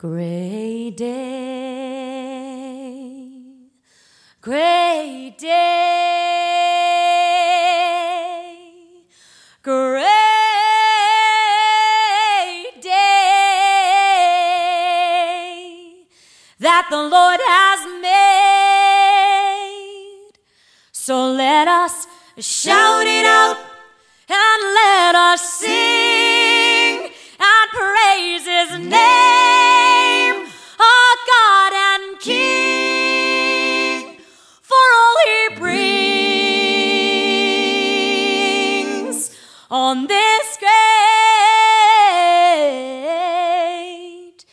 Great day, great day, great day that the Lord has made. So let us shout it out and let us sing and praise His name, our God and King, for all He brings on this great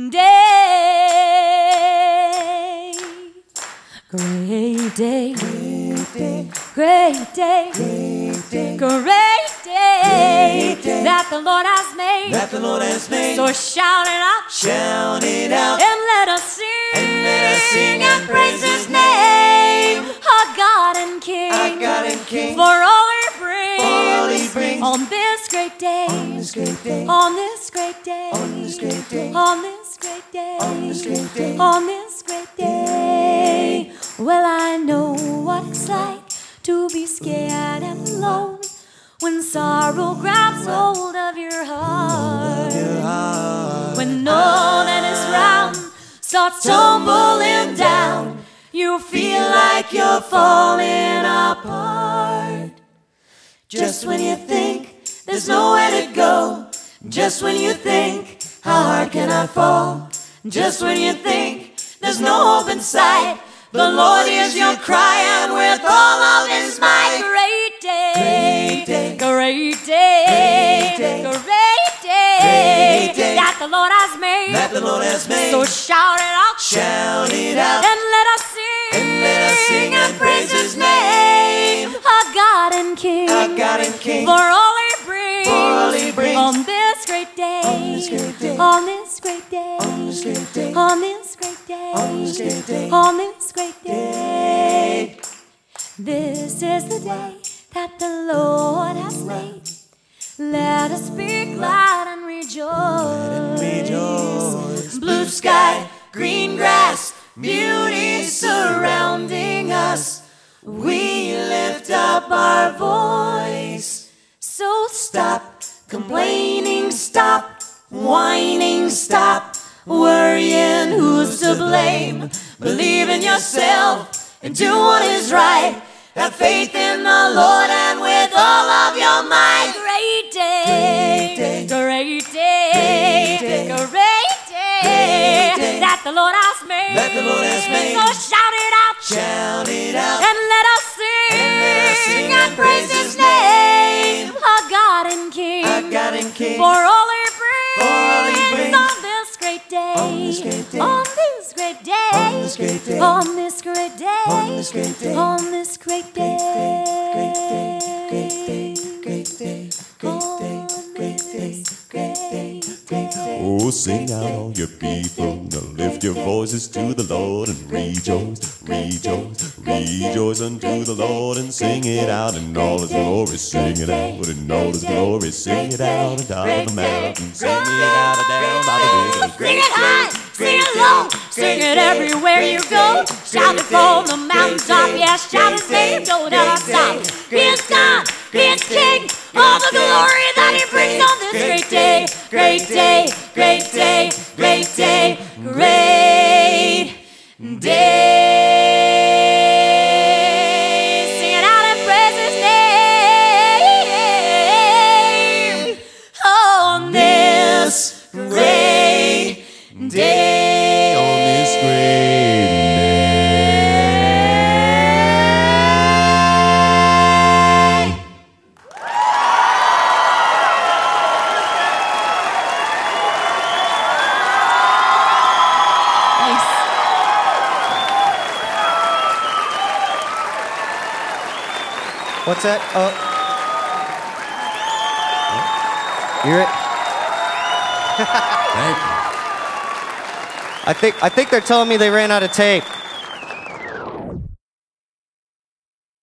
day. Great day, great day, great day, great day that the Lord has made. That the Lord has made. So shout it out, and let us sing, and praise His name, our God and King, for all He brings on this great day, on this great day, on this great day, on this great day, on this great day, on this great day, on this great day. Well, I know what it's like to be scared and alone when sorrow grabs hold of your heart, when all that is round starts tumbling down, you feel like you're falling apart. Just when you think there's nowhere to go, just when you think, how hard can I fall, just when you think there's no hope in sight, the Lord hears your cry and with all of His might. Great day, great day, great day, great day that the Lord has made. That the Lord has made. So shout it out, and let us sing, and praise His name, our God and King, for all He brings, on this great day, on this great day, on this great day, on this great day, on this great day, on this great day, on this great day. This is the day that the Lord has made. Let us be glad and rejoice. Blue sky, green grass, beauty surrounding us. We lift up our voice. So stop complaining, stop whining, stop worrying who's to blame. Believe in yourself and do what is right. Have faith in the Lord and with all of your might. Great day, great day, great day, great day that the Lord has made. That the Lord has made. So shout it out, and let us sing, and praise His name, our God and King, for all He brings on this great day, on this great day, on this great day, on this great day, on this great day, on this great day, on this great day, great day, great day, great day, great day, great day, great day, great day. Oh, sing out all your people, now lift your voices to the Lord and rejoice, rejoice, rejoice unto the Lord and sing it out in all His glory, sing it out in all His glory, sing it out on top of the mountain, sing it out and down by the river. Sing it high, sing it low, sing it everywhere you go. Shout it from the mountaintop, yes, shout His name, don't ever stop. He's God, He's King, all the glory that He brings on this great day, great day, great day, great day, great day. Sing it out and praise His name on this great day. On this great day. What's that? Oh. Hear it? Thank you. I think they're telling me they ran out of tape.